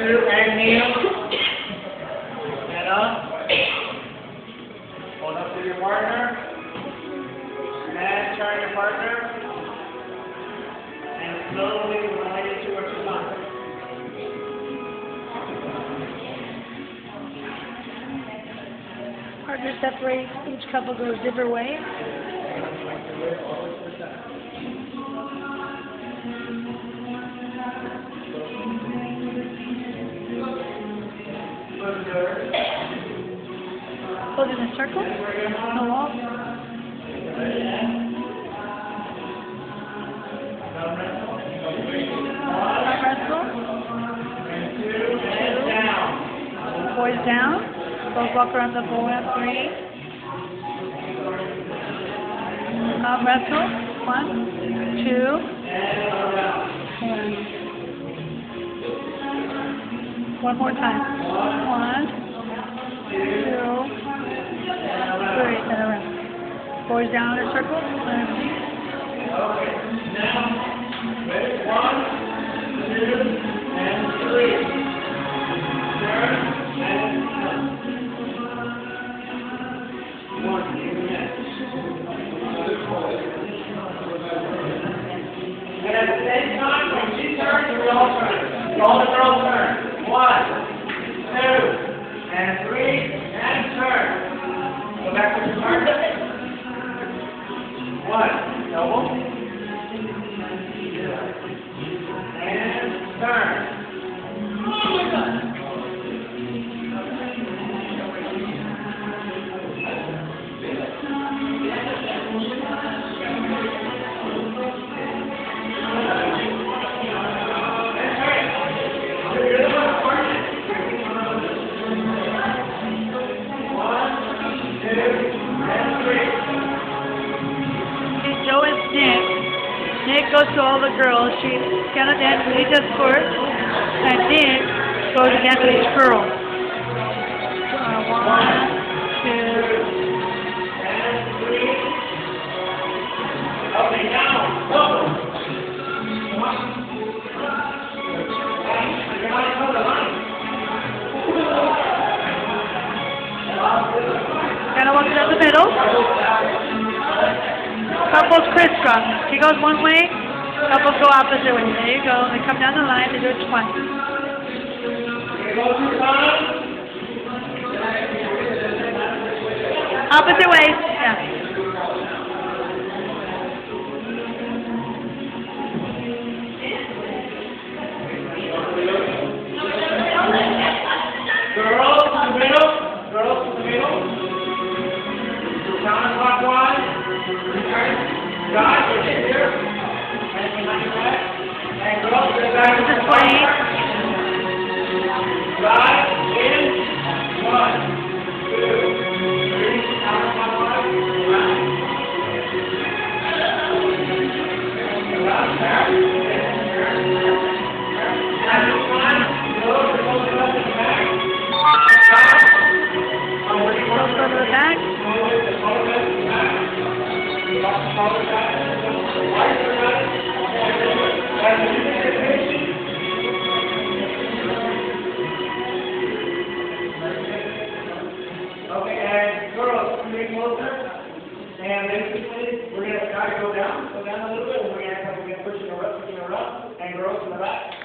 two, and kneel. Stand up. Hold up to your partner. And turn your partner. And slowly ride it towards your tongue. Partners separate, each couple goes different ways. Hold in a circle, no wall. Arm wrestle. Two. Boys down. Both walk around the bowl at 3. Arm wrestle. 1, 2, and one more time. 1, 2, 3, and around. Boys down in a circle. Okay, now, ready? 1, 2, and 3. Turn and come. 1, and at the same time, when she turns, we all turn. All the girls turn. 1, 2, and 3, and turn. Go back to the turn. 1, double, and turn. Joe is Nick. Nick goes to all the girls. She's gonna dance with each escort, and Nick goes to dance with each girl. 1, 2. And 3. Okay, now, go. Gotta walk down the middle. Couples crisscross. She goes one way, couples go opposite way. There you go. They come down the line, they do it twice. Opposite ways, yeah. Girls to the middle. Girls to the middle. Counterclockwise. Guys, we're here. And behind your back. And girls to the back. This is 20. Guys, in. 1, 2, 3. Counterclockwise. Around there. And this time, girls are going to left in the back. Girls go to the back. Okay, and girls, come in closer. And basically, we're going to try to go down a little bit. We're going to push in her up, and girls in the back.